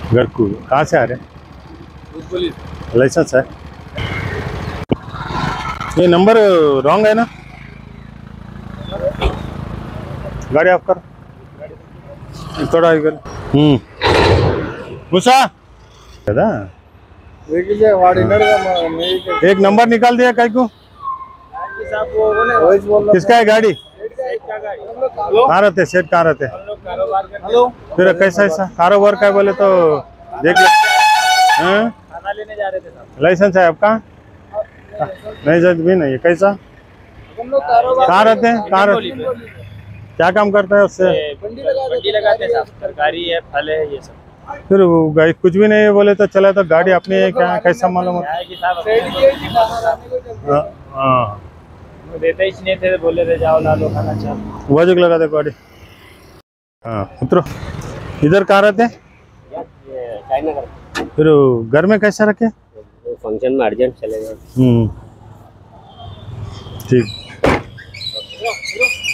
घर को कहाँ से आ रहे? लाइसेंस है? ये नंबर रॉन्ग है ना? गाड़ी ऑफ कर थोड़ा इधर। घुसा एक नंबर निकाल दिया काय को? किसका है गाड़ी? कहाँ रहते? सेठ कहाँ रहते? फिर कैसा ऐसा कारोबार का बोले तो देख ले। खाना लेने जा रहे थे साहब। लाइसेंस है आपका? लाइसेंस भी नहीं है। कैसा कहाँ रहते हैं? क्या काम करता है उससे? बंडी लगाते हैं साहब। तरकारी है, फल है, ये सब। फिर गाड़ी कुछ भी नहीं है बोले तो चला तो गाड़ी अपनी है क्या? कैसा मालूम होता? हाँ देते ही नहीं थे, बोले थे जाओ ला लो खाना। चाह वाजुक लगा दे गाड़ी। हाँ उतरो। इधर कहाँ रहते? फिर घर में कैसा रखे? फंक्शन में अर्जेंट चले गए। ठीक।